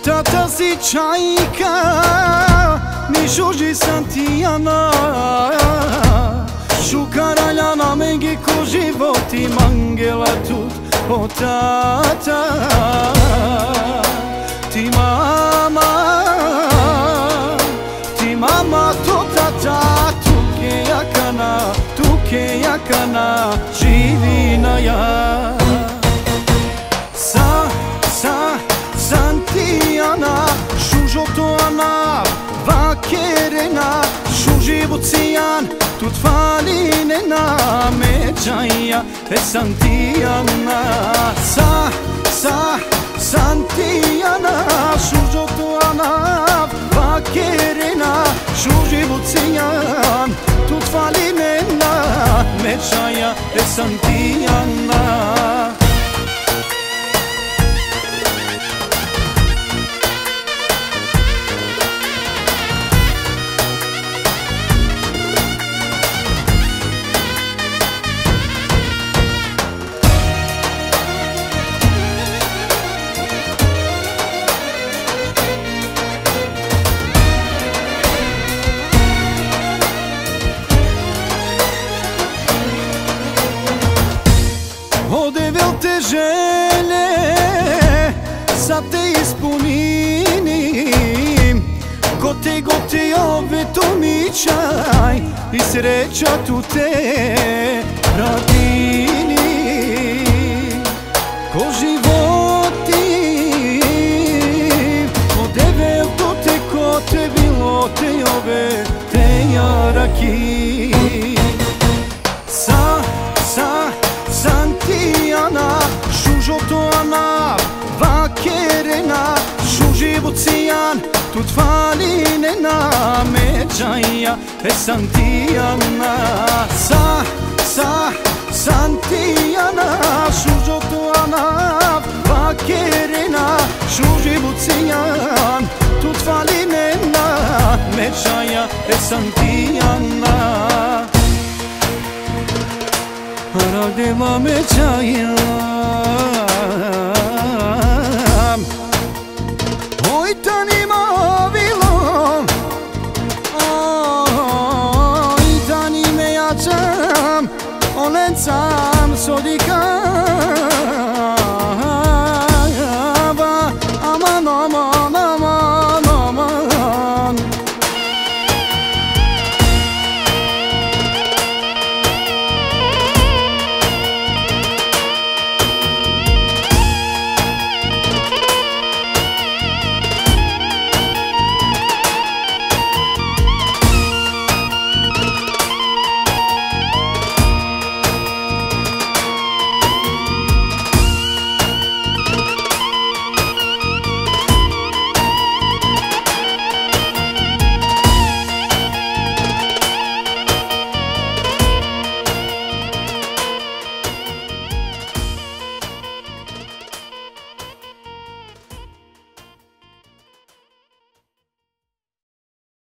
Tata si čajka, mi žuži Santijana. Šukaraljana mengi ko životi mangela tut o tata. Ti mama to tata, tuke jakana, živina ja. Santijana, žužotoana, vakerena, žuživucijan, tut falinena, međaja, Santijana. Santijana, žužotoana, vakerena, žuživucijan, tut falinena, međaja, Santijana. Ode velte želje, sad te ispunim. Gote ove to mičaj i sreća tu te radini. Ko životi, ode velte ko te bilo te ove te jaraki. Santijana, žužotoana, vakerena, žuživucijan, tut falinena, međaja, Santijana. Santijana, žužotoana, vakerena, žuživucijan, tut falinena, međaja, Santijana. Radeva međaja